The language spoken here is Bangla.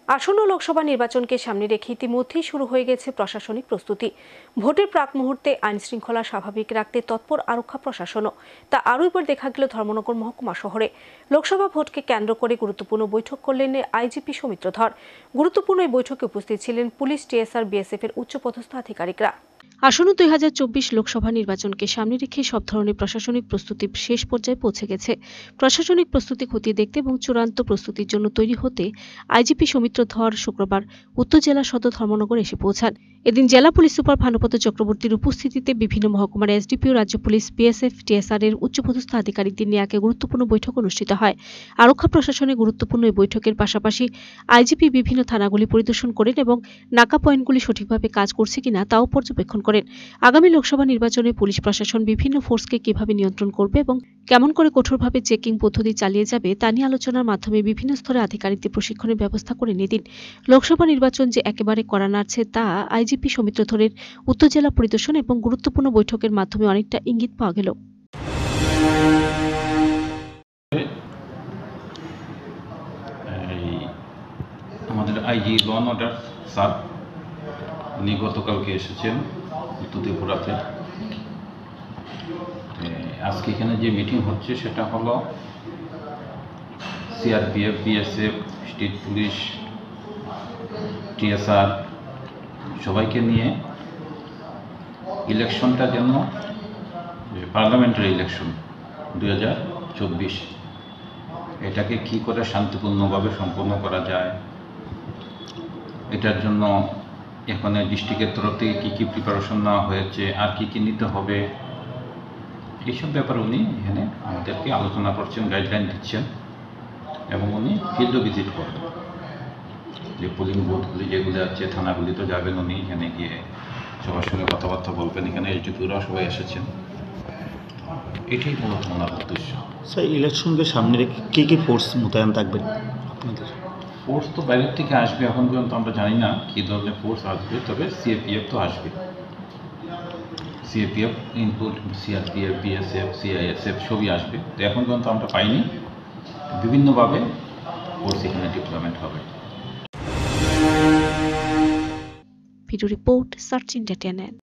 আসন্ন লোকসভা নির্বাচনকে সামনে রেখে ইতিমধ্যেই শুরু হয়ে গেছে প্রশাসনিক প্রস্তুতি। ভোটের প্রাক মুহূর্তে আইন শৃঙ্খলা স্বাভাবিক রাখতে তৎপর আরক্ষা প্রশাসনও। তা আরও এবার দেখা গেল ধর্মনগর মহকুমা শহরে। লোকসভা ভোটকে কেন্দ্র করে গুরুত্বপূর্ণ বৈঠক করলেন আইজিপি সৌমিত্র ধর। গুরুত্বপূর্ণ এই বৈঠকে উপস্থিত ছিলেন পুলিশ, টিএসআর, বিএসএফ এর উচ্চপদস্থ আধিকারিকরা। আসন্ন 2024 লোকসভা নির্বাচনকে সামনে রেখে সব ধরনের প্রশাসনিক প্রস্তুতি শেষ পর্যায়ে পৌঁছে গেছে। প্রশাসনিক প্রস্তুতি খতিয়ে দেখতে এবং চূড়ান্ত প্রস্তুতির জন্য তৈরি হতে আইজিপি সৌমিত্র ধর শুক্রবার উত্তর জেলা সদর ধর্মনগর এসে পৌঁছান। এদিন জেলা পুলিশ সুপার ভানুপত চক্রবর্তীর উপস্থিতিতে বিভিন্ন মহকুমার এসডিপিও, রাজ্য পুলিশ, বিএসএফ, টিএসআর এর উচ্চপদস্থ আধিকারিকদের নিয়ে এক গুরুত্বপূর্ণ বৈঠক অনুষ্ঠিত হয়। আরক্ষা প্রশাসনে গুরুত্বপূর্ণ এই বৈঠকের পাশাপাশি আইজিপি বিভিন্ন থানাগুলি পরিদর্শন করেন এবং নাকা পয়েন্টগুলি সঠিকভাবে কাজ করছে কিনা তাও পর্যবেক্ষণ করেন। আগামী লোকসভা নির্বাচনে পুলিশ প্রশাসন বিভিন্ন ফোর্সকে কিভাবে নিয়ন্ত্রণ করবে এবং কেমন করে কঠোরভাবে চেকিং পদ্ধতি চালিয়ে যাবে তা নিয়ে আলোচনার মাধ্যমে বিভিন্ন স্তরে আধিকারিকদের প্রশিক্ষণের ব্যবস্থা করে নিতেন। লোকসভা নির্বাচন যে একেবারে কড়া নাড়ছে তা আইজিপি সৌমিত্র ধরের উত্তর জেলা পরিদর্শন এবং গুরুত্বপূর্ণ বৈঠকের মাধ্যমে অনেকটা ইঙ্গিত পাওয়া গেল। আমাদের IG law and order sir উনি গতকালকে এসেছেন উত্তর ত্রিপুরাতে। আজকে এখানে যে মিটিং হচ্ছে সেটা হলো CRPF, BSF, state police, TSR সবাইকে নিয়ে ইলেকশনটা যেন পার্লামেন্টারি ইলেকশন 2024 এটাকে কী করে শান্তিপূর্ণভাবে সম্পন্ন করা যায়, এটার জন্য এখানে ডিস্ট্রিক্টের তরফ থেকে কী কী প্রিপারেশন নেওয়া হয়েছে আর কী কী নিতে হবে এইসব ব্যাপারে উনি এখানে আমাদেরকে আলোচনা করছেন, গাইডলাইন দিচ্ছেন এবং উনি ফিল্ডও ভিজিট করবেন। যে পোলিং বুথগুলি যেগুলো আছে থানাগুলি তো যাবেন, উনি এখানে গিয়ে সবার সঙ্গে কথাবার্তা বলবেন। এখানে এসডিপিওরাও সবাই এসেছেন, এটাই মূলত ওনার উদ্দেশ্য। স্যার, ইলেকশনকে সামনে রেখে কী কী ফোর্স মোতায়েন থাকবেন আপনাদের? ফোর্স তো বাইরের থেকে আসবে, এখন পর্যন্ত আমরা জানি না কী ধরনের ফোর্স আসবে, তবে সিএপিএফ তো আসবে। CAPF include CRPF, BSF, CISF সবই আসবে। তো এখন পর্যন্ত আমরা পাইনি, বিভিন্নভাবে ফোর্স এখানে ডিপ্লয়মেন্ট হবে। Video report search India.